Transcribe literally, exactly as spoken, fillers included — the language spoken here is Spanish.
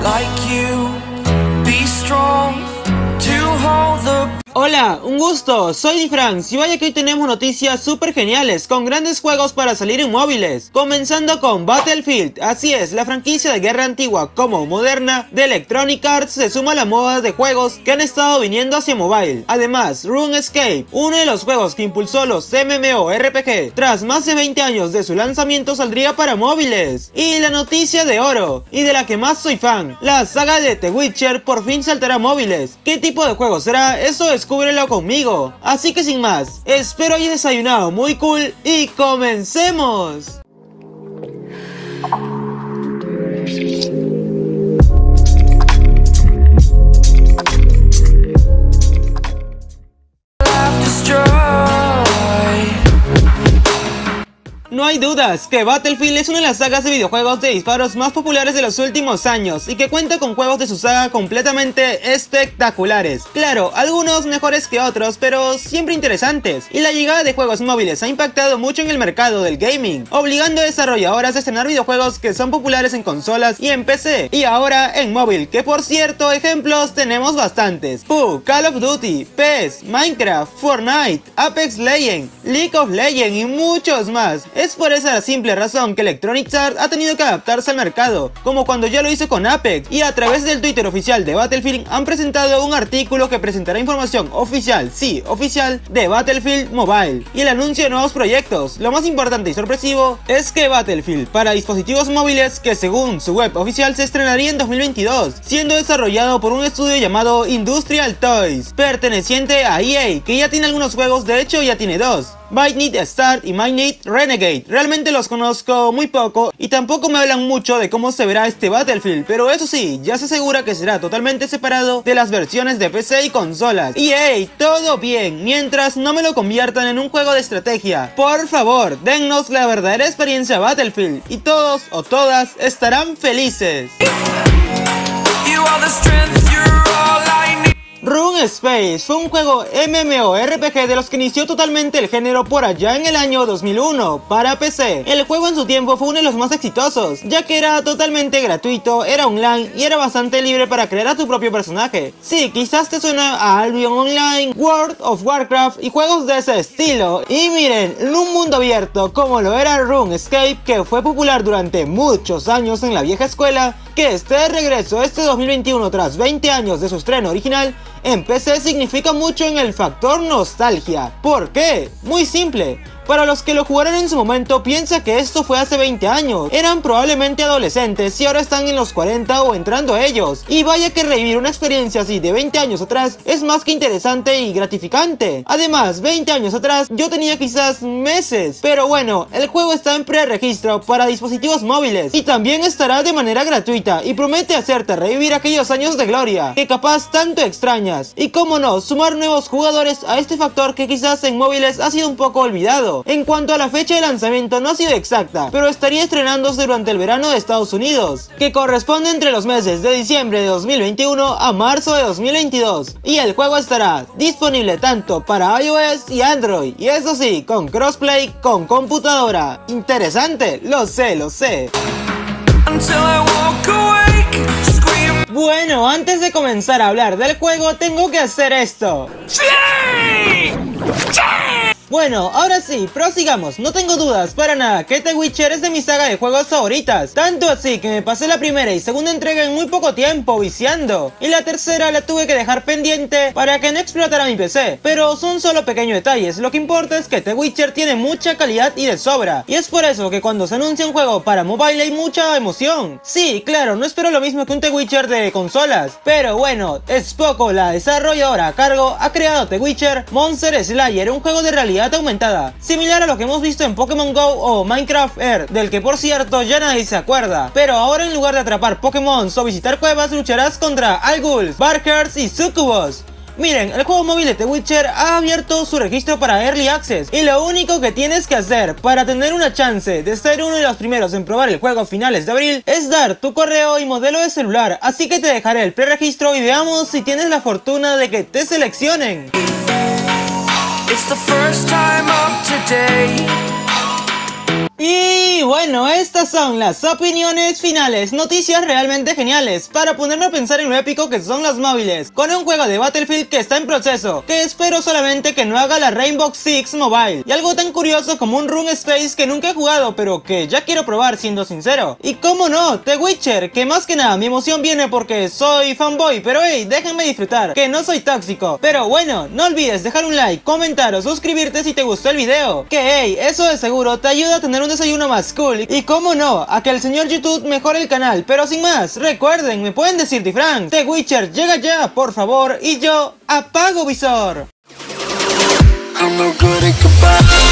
like you, be strong to hold the... Hola, un gusto, soy Difrance y vaya que hoy tenemos noticias súper geniales con grandes juegos para salir en móviles. Comenzando con Battlefield, así es, la franquicia de guerra antigua como moderna de Electronic Arts se suma a la moda de juegos que han estado viniendo hacia mobile. Además, RuneScape, uno de los juegos que impulsó los MMORPG, tras más de veinte años de su lanzamiento saldría para móviles. Y la noticia de oro, y de la que más soy fan, la saga de The Witcher por fin saltará a móviles. ¿Qué tipo de juego será? Eso es Descúbrelo conmigo. Así que sin más, espero hayas desayunado muy cool y comencemos. No hay dudas que Battlefield es una de las sagas de videojuegos de disparos más populares de los últimos años y que cuenta con juegos de su saga completamente espectaculares. Claro, algunos mejores que otros, pero siempre interesantes. Y la llegada de juegos móviles ha impactado mucho en el mercado del gaming, obligando a desarrolladores a estrenar videojuegos que son populares en consolas y en P C, y ahora en móvil, que por cierto, ejemplos tenemos bastantes. P U B G, Call of Duty, P E S, Minecraft, Fortnite, Apex Legends, League of Legends y muchos más. Es por esa simple razón que Electronic Arts ha tenido que adaptarse al mercado, como cuando ya lo hizo con Apex, y a través del Twitter oficial de Battlefield han presentado un artículo que presentará información oficial, sí, oficial, de Battlefield Mobile, y el anuncio de nuevos proyectos. Lo más importante y sorpresivo es que Battlefield para dispositivos móviles, que según su web oficial se estrenaría en dos mil veintidós, siendo desarrollado por un estudio llamado Industrial Toys, perteneciente a E A, que ya tiene algunos juegos, de hecho ya tiene dos. ByteDance Start y MyNate Renegade. Realmente los conozco muy poco y tampoco me hablan mucho de cómo se verá este Battlefield, pero eso sí, ya se asegura que será totalmente separado de las versiones de P C y consolas. Y hey, todo bien, mientras no me lo conviertan en un juego de estrategia. Por favor, dennos la verdadera experiencia Battlefield y todos o todas estarán felices. RuneScape fue un juego MMORPG de los que inició totalmente el género por allá en el año dos mil uno para P C. El juego en su tiempo fue uno de los más exitosos, ya que era totalmente gratuito, era online y era bastante libre para crear a tu propio personaje. Sí, quizás te suena a Albion Online, World of Warcraft y juegos de ese estilo. Y miren, en un mundo abierto como lo era RuneScape, que fue popular durante muchos años en la vieja escuela, que esté de regreso este dos mil veintiuno tras veinte años de su estreno original en P C significa mucho en el factor nostalgia. ¿Por qué? Muy simple. Para los que lo jugaron en su momento, piensa que esto fue hace veinte años. Eran probablemente adolescentes y ahora están en los cuarenta o entrando a ellos. Y vaya que revivir una experiencia así de veinte años atrás es más que interesante y gratificante. Además, veinte años atrás yo tenía quizás meses. Pero bueno, el juego está en preregistro para dispositivos móviles y también estará de manera gratuita y promete hacerte revivir aquellos años de gloria que capaz tanto extrañas. Y cómo no, sumar nuevos jugadores a este factor que quizás en móviles ha sido un poco olvidado. En cuanto a la fecha de lanzamiento no ha sido exacta, pero estaría estrenándose durante el verano de Estados Unidos, que corresponde entre los meses de diciembre de dos mil veintiuno a marzo de dos mil veintidós, y el juego estará disponible tanto para iOS y Android, y eso sí, con crossplay con computadora. Interesante, lo sé, lo sé. Bueno, antes de comenzar a hablar del juego tengo que hacer esto. ¡Sí! ¡Sí! Bueno, ahora sí, prosigamos. No tengo dudas para nada que The Witcher es de mi saga de juegos favoritas, tanto así que me pasé la primera y segunda entrega en muy poco tiempo viciando, y la tercera la tuve que dejar pendiente para que no explotara mi P C. Pero son solo pequeños detalles, lo que importa es que The Witcher tiene mucha calidad y de sobra, y es por eso que cuando se anuncia un juego para mobile hay mucha emoción. Sí, claro, no espero lo mismo que un The Witcher de consolas, pero bueno, es poco, la desarrolladora a cargo ha creado The Witcher Monster Slayer, un juego de realidad aumentada, similar a lo que hemos visto en Pokémon Go o Minecraft Earth, del que por cierto ya nadie se acuerda. Pero ahora en lugar de atrapar Pokémon o visitar cuevas, lucharás contra Alguls, Barkers y Succubus. Miren, el juego móvil de The Witcher ha abierto su registro para Early Access, y lo único que tienes que hacer para tener una chance de ser uno de los primeros en probar el juego a finales de abril es dar tu correo y modelo de celular, así que te dejaré el preregistro y veamos si tienes la fortuna de que te seleccionen. Y bueno, estas son las opiniones finales, noticias realmente geniales, para ponerme a pensar en lo épico que son los móviles, con un juego de Battlefield que está en proceso, que espero solamente que no haga la Rainbow Six Mobile, y algo tan curioso como un Rune Space que nunca he jugado, pero que ya quiero probar siendo sincero, y cómo no, The Witcher, que más que nada mi emoción viene porque soy fanboy, pero hey, déjenme disfrutar, que no soy tóxico. Pero bueno, no olvides dejar un like, comentar o suscribirte si te gustó el video, que hey, eso de seguro te ayuda a tener un desayuno más cool, y cómo no, a que el señor YouTube mejore el canal. Pero sin más, recuerden, me pueden decir Frank, The Witcher llega ya, por favor, y yo apago visor. I'm no good at goodbye.